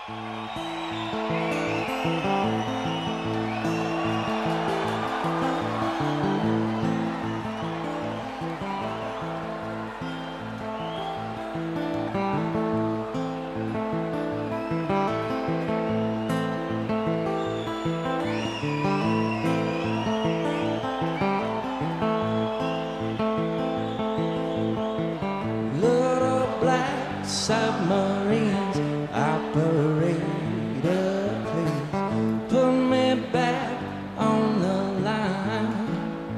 Submarines, operator, please put me back on the line.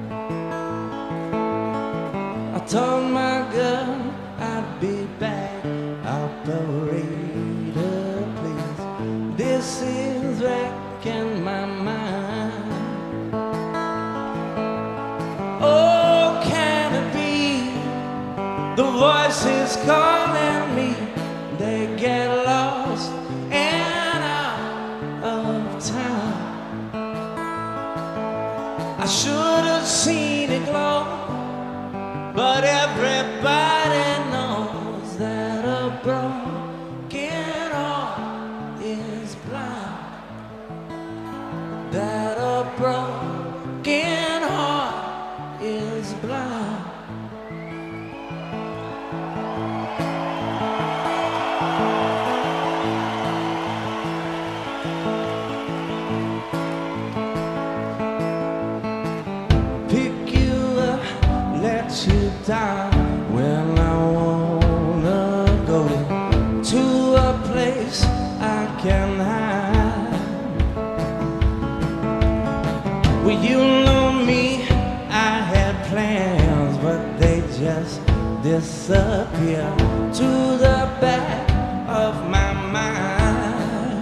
I told my girl I'd be back, operator, please. This is wrecking my mind. Oh, can it be the voices calling me? They get lost and out of time. I should have seen it glow, but everybody knows that a broken heart is blind. That a broken heart is blind. You down when I wanna go to a place I can hide. Well, you know me, I had plans, but they just disappear to the back of my mind.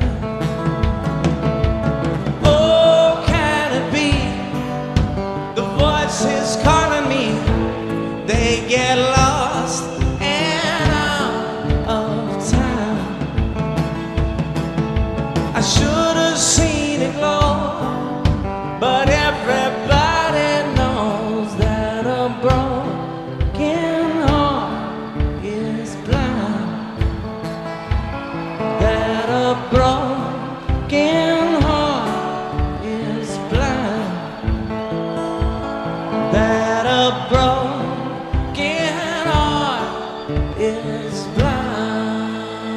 Oh, can it be the voices calling me? They get lost and out of time. I should have seen it glow, but everybody knows that a broken heart is blind. That a broken heart is blind. That a broken is blind.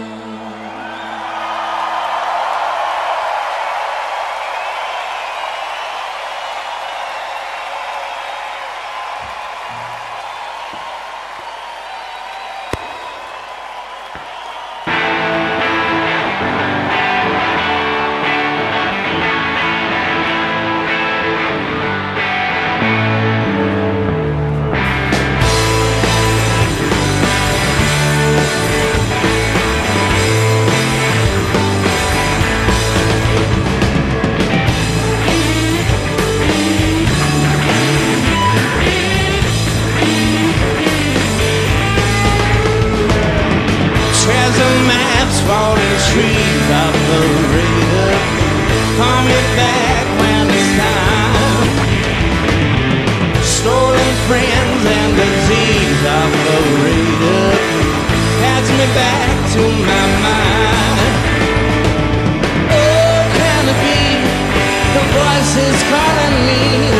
Falling trees, operator, call me back when it's time. Stolen friends and disease, operator, pass me back to my mind. Oh, can it be the voices calling me?